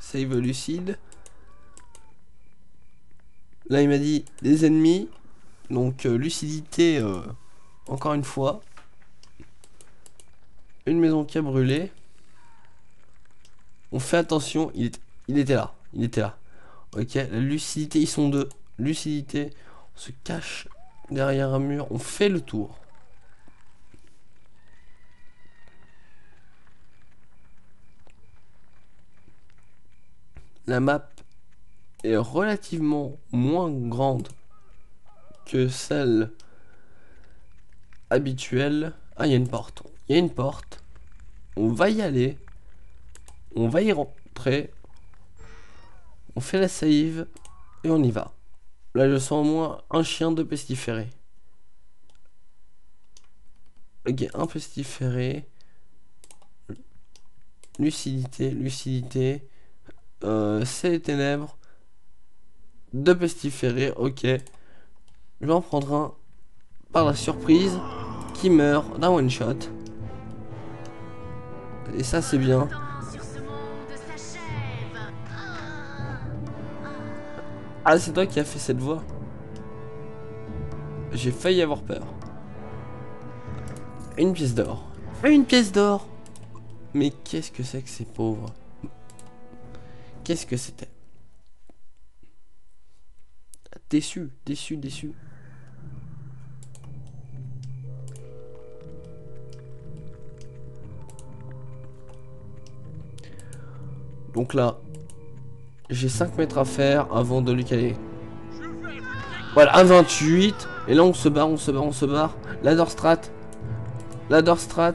Save lucide. Là il m'a dit des ennemis. Donc lucidité encore une fois. Une maison qui a brûlé. On fait attention, il était là. Il était là. Ok, la lucidité, ils sont deux. Lucidité, on se cache derrière un mur, on fait le tour. La map est relativement moins grande que celle habituelle. Ah, il y a une porte. Il y a une porte. On va y aller. On va y rentrer. On fait la save. Et on y va. Là, je sens au moins un chien de pestiféré. Ok, un pestiféré. Lucidité, lucidité. C'est les ténèbres. Deux pestiférés, ok. Je vais en prendre un par la surprise qui meurt d'un one shot. Et ça c'est bien. Ah, c'est toi qui as fait cette voix. J'ai failli avoir peur. Une pièce d'or. Une pièce d'or. Mais qu'est-ce que c'est que ces pauvres? Qu'est-ce que c'était? Déçu, déçu, déçu. Donc là, j'ai 5 mètres à faire avant de lui caler. Voilà, 1,28. Et là, on se barre, on se barre, on se barre. Ladder strat. Ladder strat.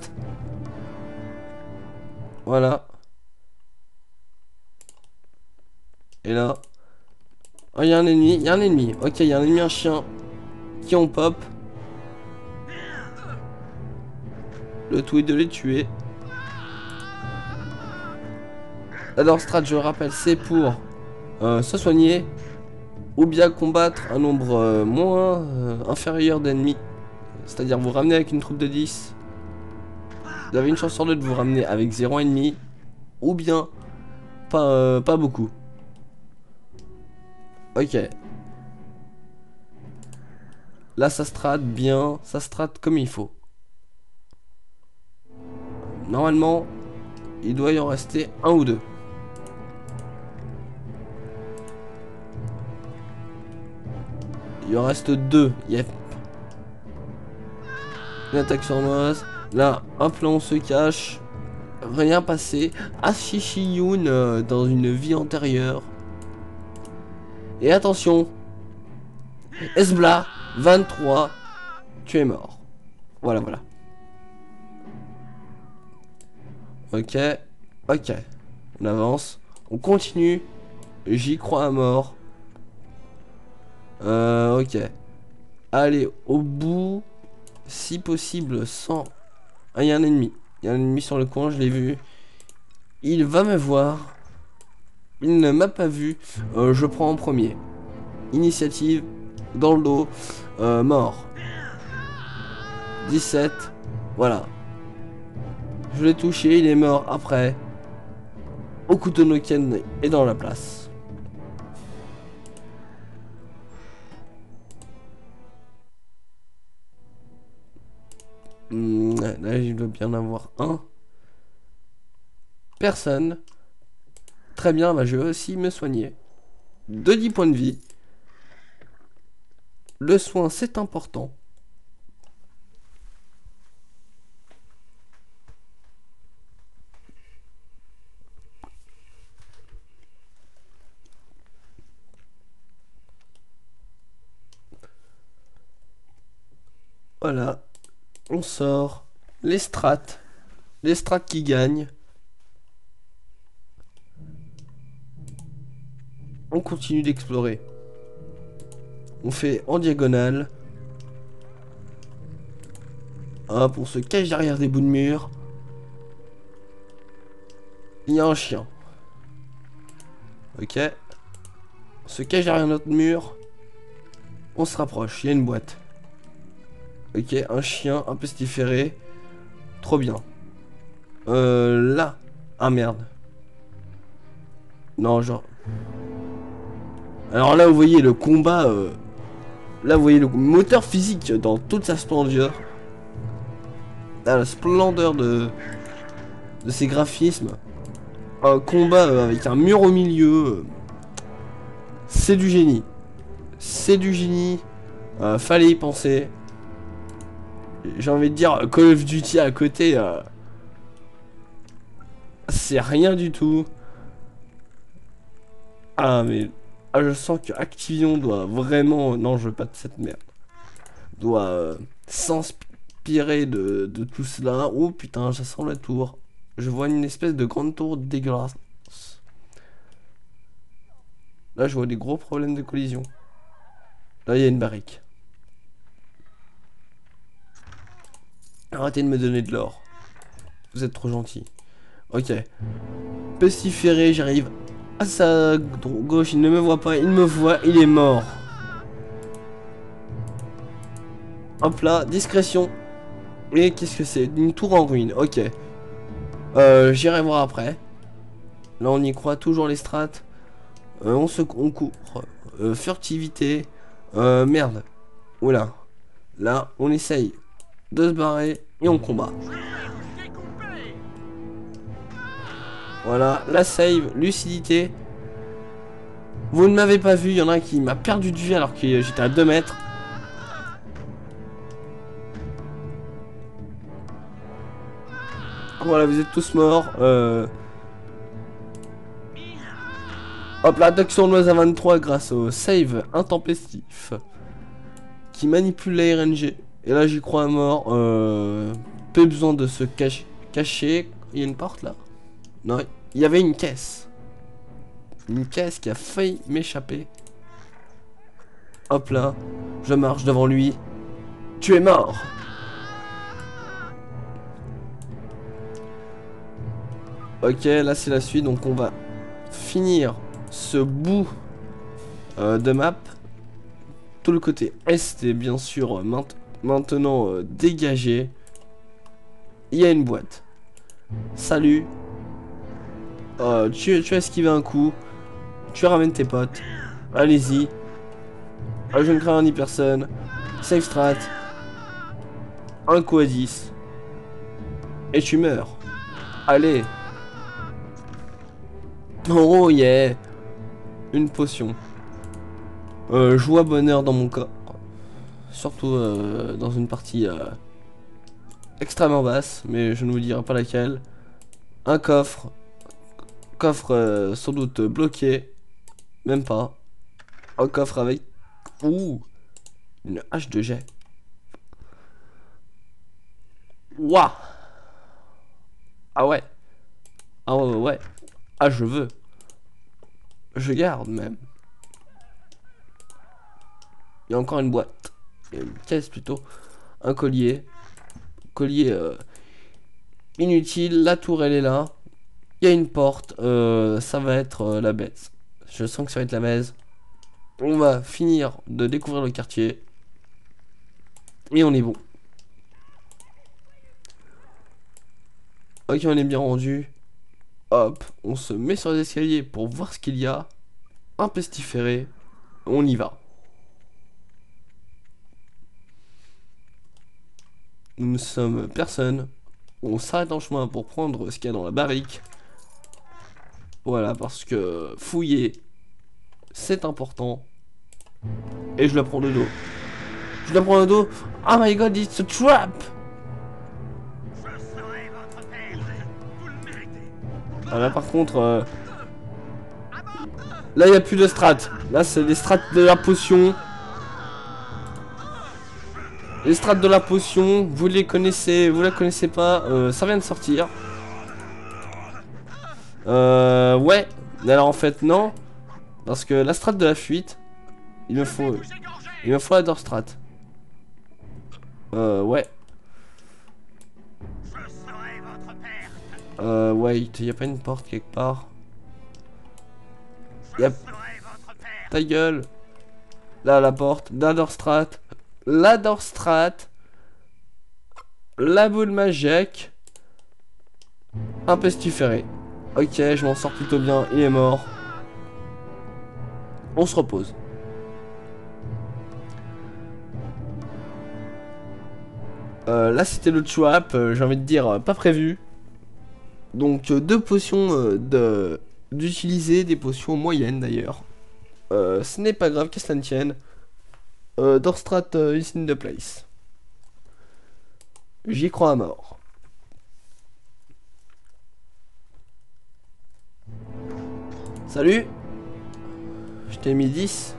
Voilà. Et là. Oh, il y a un ennemi, il y a un ennemi. Ok, il y a un ennemi, un chien. Qui on pop. Le tout est de les tuer. Ladder strat, je le rappelle, c'est pour se soigner. Ou bien combattre un nombre moins inférieur d'ennemis. C'est-à-dire vous ramener avec une troupe de 10. Vous avez une chance sur deux de vous ramener avec 0 ennemi. Ou bien pas beaucoup. Ok. Là ça strat bien. Ça strat comme il faut. Normalement, il doit y en rester un ou deux. Il en reste deux. Yep. Une attaque sournoise. Là, hop là on se cache. Rien passé. Ashishiyun dans une vie antérieure. Et attention. Esbla 23. Tu es mort. Voilà, voilà. Ok. Ok. On avance. On continue. J'y crois à mort. Ok. Allez, au bout. Si possible, sans... Ah, il y a un ennemi. Il y a un ennemi sur le coin, je l'ai vu. Il va me voir. Il ne m'a pas vu. Je prends en premier. Initiative. Dans le dos. Mort. 17. Voilà. Je l'ai touché, il est mort après. Okutonoken est dans la place. Là, il doit bien avoir un. Personne. Très bien, bah, je vais aussi me soigner. De 10 points de vie. Le soin, c'est important. Voilà. On sort. Les strats. Les strats qui gagnent. On continue d'explorer. On fait en diagonale. Hop, on se cache derrière des bouts de mur. Il y a un chien. Ok. On se cache derrière notre mur. On se rapproche. Il y a une boîte. Ok, un chien, un pestiféré. Trop bien. Là. Ah merde. Non, genre... Alors là, vous voyez le combat... Là, vous voyez le moteur physique dans toute sa splendeur. Là, la splendeur de ces graphismes. Un combat avec un mur au milieu. C'est du génie. C'est du génie. Fallait y penser. J'ai envie de dire Call of Duty à côté. C'est rien du tout. Ah mais... Ah, je sens que Activision doit vraiment... Non, je veux pas de cette merde. Doit s'inspirer de tout cela. Oh putain, ça sent la tour. Je vois une espèce de grande tour dégueulasse. Là, je vois des gros problèmes de collision. Là, il y a une barrique. Arrêtez de me donner de l'or. Vous êtes trop gentil. Ok. Pestiféré, j'arrive à sa gauche. Il ne me voit pas. Il me voit. Il est mort. Hop là. Discrétion. Et qu'est-ce que c'est? Une tour en ruine. Ok. J'irai voir après. Là, on y croit. Toujours les strats. On court. Furtivité. Merde. Oula. Là, on essaye de se barrer. Et on combat. Voilà, la save, lucidité. Vous ne m'avez pas vu, il y en a un qui m'a perdu de vue alors que j'étais à 2 mètres. Voilà, vous êtes tous morts. Hop là, attaque sournoise à 23 grâce au save intempestif qui manipule la RNG. Et là, j'y crois à mort. Peu besoin de se cacher. Il y a une porte là? Non, il y avait une caisse. Une caisse qui a failli m'échapper. Hop là, je marche devant lui. Tu es mort. Ok, là c'est la suite, donc on va finir ce bout de map. Tout le côté est est bien sûr maintenant dégagé. Il y a une boîte. Salut. Tu as esquivé un coup. Tu ramènes tes potes. Allez-y. Je ne crains ni personne. Save strat. Un coup à 10. Et tu meurs. Allez. Oh yeah. Une potion. Joie bonheur dans mon corps. Surtout dans une partie extrêmement basse. Mais je ne vous dirai pas laquelle. Un coffre. Coffre sans doute bloqué. Même pas. Un coffre avec... Ouh. Une hache de jet. Waouh. Ah ouais. Ah ouais, ouais. Ah, je veux. Je garde même. Il y a encore une boîte. Une caisse plutôt. Un collier. Collier inutile. La tour elle est là. Il y a une porte. Ça va être la baise. Je sens que ça va être la baise. On va finir de découvrir le quartier. Et on est bon. Ok, on est bien rendu. Hop, on se met sur les escaliers pour voir ce qu'il y a. Un pestiféré. On y va. Nous ne sommes personne. On s'arrête en chemin pour prendre ce qu'il y a dans la barrique. Voilà, parce que fouiller, c'est important. Et je la prends de dos. Je la prends de dos. Oh my god, it's a trap! Ah, là par contre, là il n'y a plus de strat. Là c'est les strats de la potion. Les strats de la potion, vous les connaissez, vous la connaissez pas, ça vient de sortir. Ouais. Alors en fait non. Parce que la strat de la fuite, il me faut la door strat. Ouais. Wait, y a pas une porte quelque part? Y'a... Ta gueule. Là la porte, la door strat. La door strat. La boule magique. Un pestiféré. Ok, je m'en sors plutôt bien, il est mort. On se repose. Là c'était le swap, j'ai envie de dire pas prévu. Donc deux potions d'utiliser, des potions moyennes d'ailleurs. Ce n'est pas grave, qu'à cela ne tienne. Dorstrat is in the place. J'y crois à mort. Salut. Je t'ai mis 10.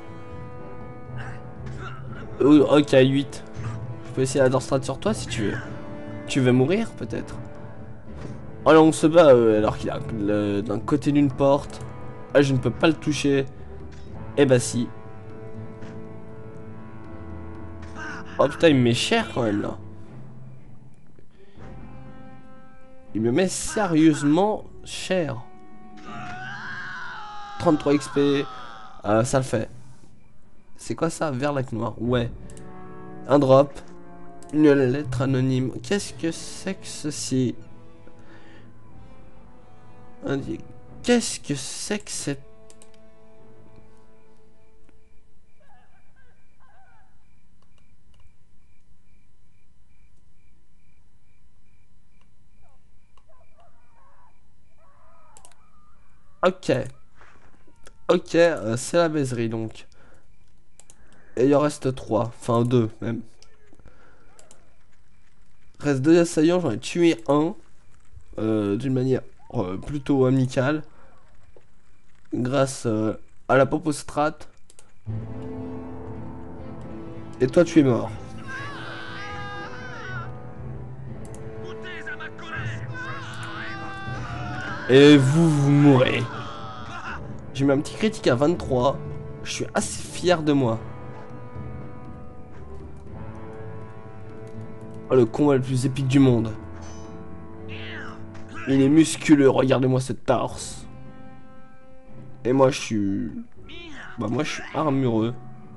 Ok, 8. Je peux essayer la Dorstrat sur toi si tu veux. Tu veux mourir peut-être? Oh là on se bat alors qu'il a d'un côté d'une porte. Ah je ne peux pas le toucher. Eh bah si. Oh putain il me met cher quand même là. Il me met sérieusement cher. 33 XP. Ça le fait. C'est quoi ça? Verlac noir. Ouais. Un drop. Une lettre anonyme. Qu'est-ce que c'est que ceci? Qu'est-ce que c'est que cette... Ok. Ok, c'est la baiserie donc. Et il en reste 3. Enfin 2 même. Reste 2 assaillants, j'en ai tué un. D'une manière plutôt amicale. Grâce à la popo strat. Et toi tu es mort. Et vous mourrez. J'ai mis un petit critique à 23. Je suis assez fier de moi. Oh, le combat le plus épique du monde. Il est musculeux, regardez-moi cette torse. Et moi je suis... Bah moi je suis armureux.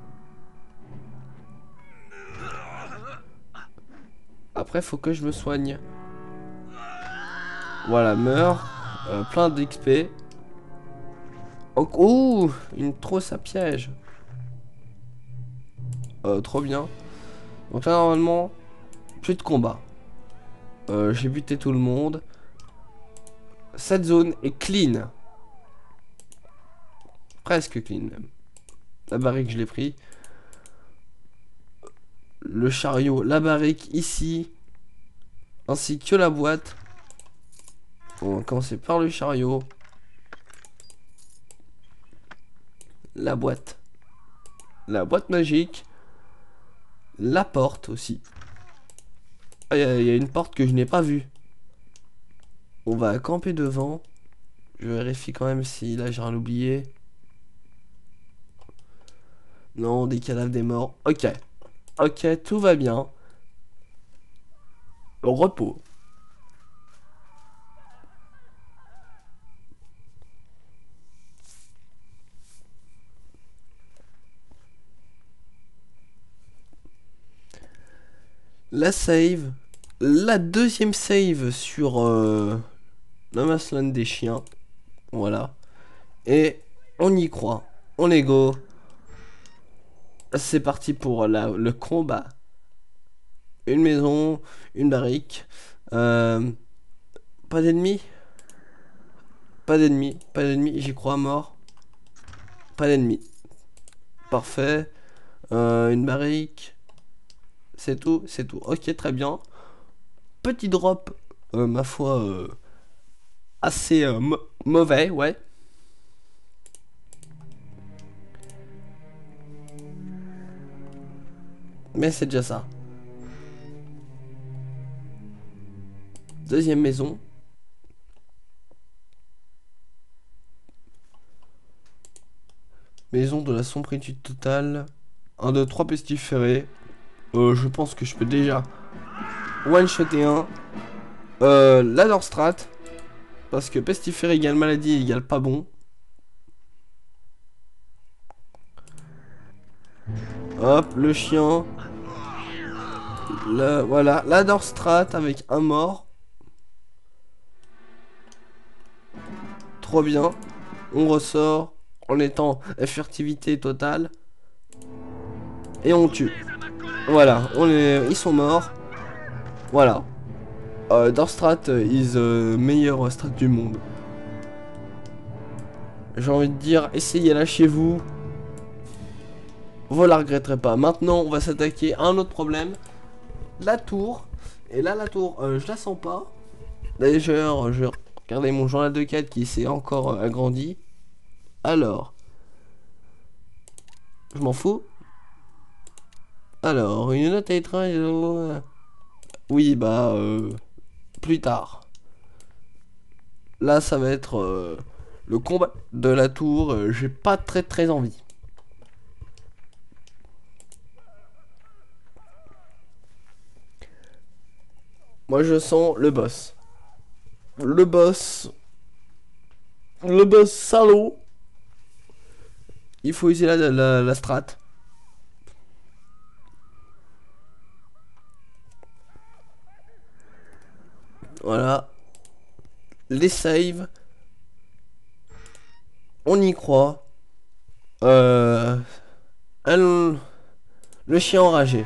Après faut que je me soigne. Voilà, meurs. Plein d'XP. Oh, oh, une trousse à piège. Trop bien. Donc là normalement, plus de combat. J'ai buté tout le monde. Cette zone est clean. Presque clean même. La barrique je l'ai pris. Le chariot, la barrique ici. Ainsi que la boîte. On va commencer par le chariot. La boîte. La boîte magique. La porte aussi. Ah, il y a une porte que je n'ai pas vue. On va camper devant. Je vérifie quand même si là j'ai rien oublié. Non, des cadavres, des morts. Ok. Ok, tout va bien. Au repos. La save. La deuxième save sur No Man's Land des chiens. Voilà. Et on y croit. On est go. C'est parti pour le combat. Une maison, une barrique. Pas d'ennemis. Pas d'ennemis. Pas d'ennemis. J'y crois à mort. Pas d'ennemis. Parfait. Une barrique. C'est tout, c'est tout. Ok, très bien. Petit drop, ma foi, assez mauvais, ouais. Mais c'est déjà ça. Deuxième maison. Maison de la sombritude totale. 1, 2, 3 pestiférés. Je pense que je peux déjà one-shotter un. La Dorstrat. Parce que pestiféré égale maladie égale pas bon. Hop, le chien. Voilà, la Dorstrat avec un mort. Trop bien. On ressort. en étant furtivité totale. Et on tue. Voilà, ils sont morts. Voilà. Dorstrat is meilleur strat du monde. J'ai envie de dire, essayez-la chez vous. Vous la regretterez pas. Maintenant, on va s'attaquer à un autre problème. La tour. Et là, la tour, je la sens pas. D'ailleurs, je regardais mon journal de quête qui s'est encore agrandi. Alors, je m'en fous. Alors, une note à étrange. Oui, bah, plus tard. Là, ça va être le combat de la tour. J'ai pas très envie. Moi, je sens le boss. Le boss. Le boss salaud. Il faut utiliser la strat. Voilà. Les saves. On y croit. Le chien enragé.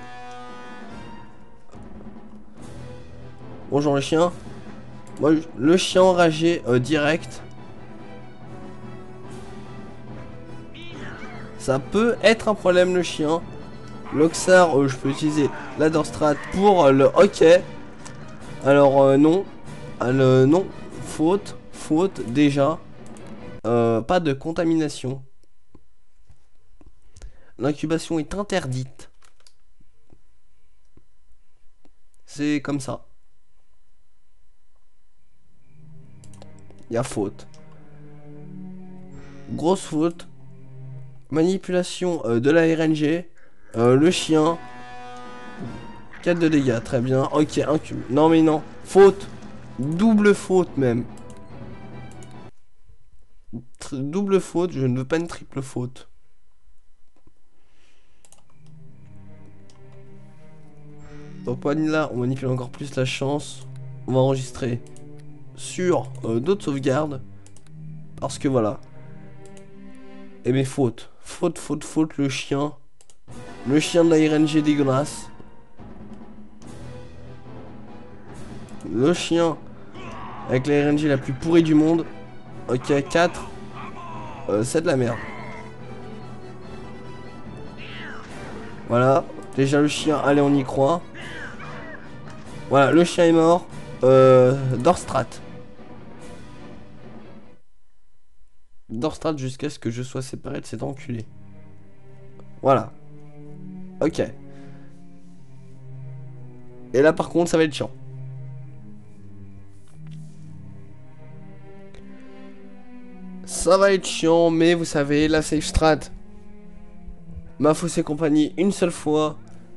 Bonjour le chien. Moi, le chien enragé direct. Ça peut être un problème le chien. L'Oxar, je peux utiliser la Dorstrat pour le hockey. Alors non. Non. Faute. Faute déjà. Pas de contamination. L'incubation est interdite. C'est comme ça. Il y a faute. Grosse faute. Manipulation de la RNG. Le chien. 4 de dégâts, très bien. Ok, incube. Non mais non. Faute. Double faute même. Double faute, je ne veux pas une triple faute. Donc là, on manipule encore plus la chance. On va enregistrer sur d'autres sauvegardes. Parce que voilà. Et mes fautes. Faute, le chien. Le chien de la RNG dégueulasse. Le chien avec la RNG la plus pourrie du monde. Ok, 4. C'est de la merde. Voilà. Déjà le chien, allez on y croit. Voilà, le chien est mort. Dorstrat. Dorstrat jusqu'à ce que je sois séparé de cet enculé. Voilà. Ok. Et là par contre ça va être chiant. Ça va être chiant, mais vous savez, la safe strat m'a faussé compagnie une seule fois.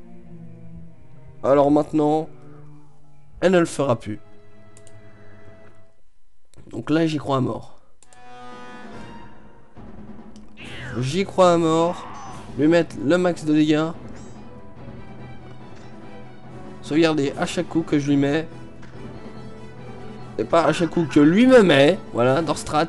Alors maintenant, elle ne le fera plus. Donc là, j'y crois à mort. J'y crois à mort. Lui mettre le max de dégâts. Sauvegarder à chaque coup que je lui mets. Et pas à chaque coup que lui me met. Voilà, Dorstrat.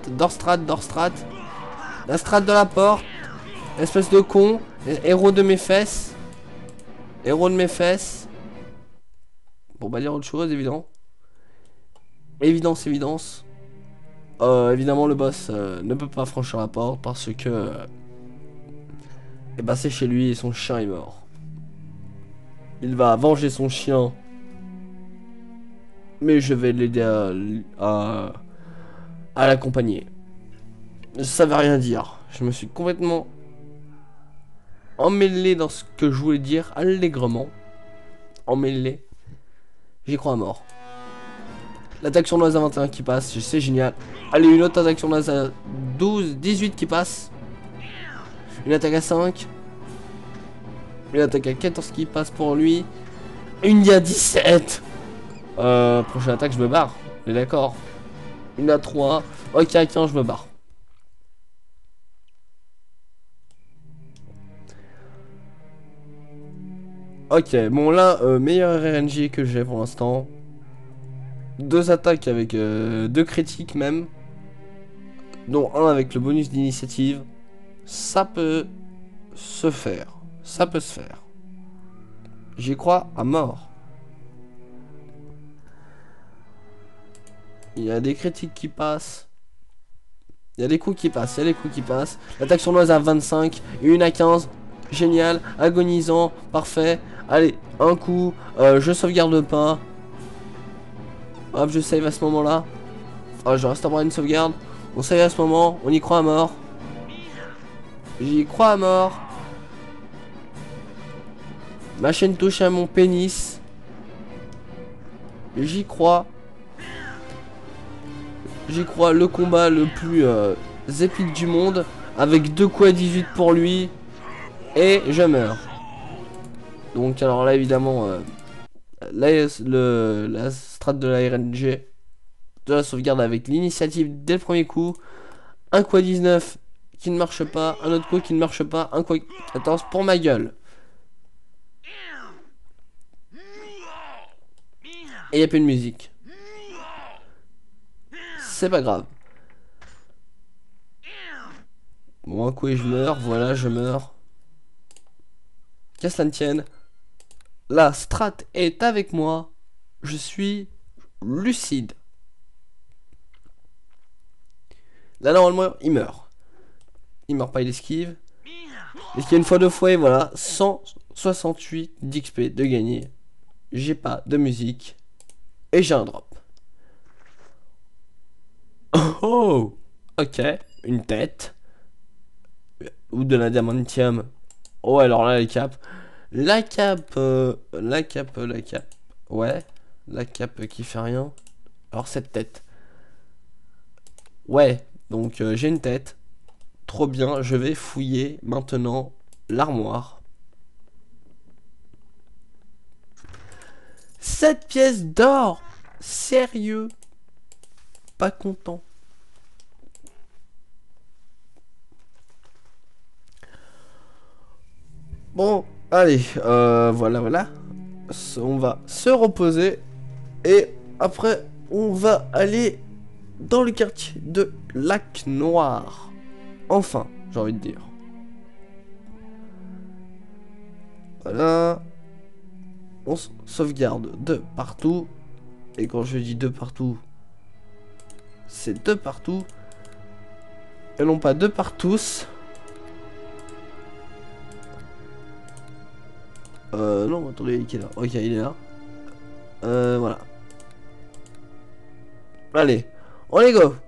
La strat de la porte. Espèce de con. Héros de mes fesses. Héros de mes fesses. Pour pas dire autre chose, évident. Évidence. Évidemment, le boss ne peut pas franchir la porte parce que... et bah c'est chez lui et son chien est mort. Il va venger son chien. Mais je vais l'aider à l'accompagner. Ça veut rien dire. Je me suis complètement emmêlé dans ce que je voulais dire allègrement. Emmêlé. J'y crois à mort. L'attaque sournoise à 21 qui passe, c'est génial. Allez, une autre attaque sournoise à 12, 18 qui passe. Une attaque à 5. Une attaque à 14 qui passe pour lui. Une à 17. Prochaine attaque, je me barre. On est d'accord. Une à 3. Ok, à 15, je me barre. Ok, bon là, meilleur RNG que j'ai pour l'instant. 2 attaques avec 2 critiques même. Dont un avec le bonus d'initiative. Ça peut se faire. Ça peut se faire. J'y crois à mort. Il y a des critiques qui passent. Il y a des coups qui passent. Il y a des coups qui passent. L'attaque sournoise à 25. Et une à 15. Génial. Agonisant. Parfait. Allez, un coup. Je sauvegarde pas. Hop, je save à ce moment-là. Ah, je reste à avoir une sauvegarde. On save à ce moment. On y croit à mort. J'y crois à mort. Ma chaîne touche à mon pénis. J'y crois. J'y crois. Le combat le plus épique du monde. Avec 2 coups à 18 pour lui. Et je meurs. Donc alors là évidemment la strat de la RNG de la sauvegarde avec l'initiative dès le premier coup. Un coup à 19 qui ne marche pas. Un autre coup qui ne marche pas. Un coup à 14 pour ma gueule. Et il n'y a plus de musique. C'est pas grave. Bon, un coup et je meurs. Voilà, je meurs. Qu'à cela ne tienne. La strat est avec moi. Je suis lucide. Là, normalement, il meurt. Il meurt pas, il esquive. Il esquive une fois, 2 fois et voilà. 168 d'XP de gagner. J'ai pas de musique. Et j'ai un drop. Oh, ok. Une tête. Ou de la diamantium. Oh, alors là, les capes. La cape. La cape. Ouais. La cape qui fait rien. Alors, cette tête. Ouais. Donc, j'ai une tête. Trop bien. Je vais fouiller maintenant l'armoire. 7 pièces d'or. Sérieux. Pas content. Bon, allez, voilà. On va se reposer. Et après, on va aller dans le quartier de Lac Noir. Enfin, j'ai envie de dire. Voilà. On sauvegarde de partout. Et quand je dis de partout, c'est de partout. Et non pas de partous. Non, attendez, il est là. Ok, il est là. Voilà. Allez, on les go.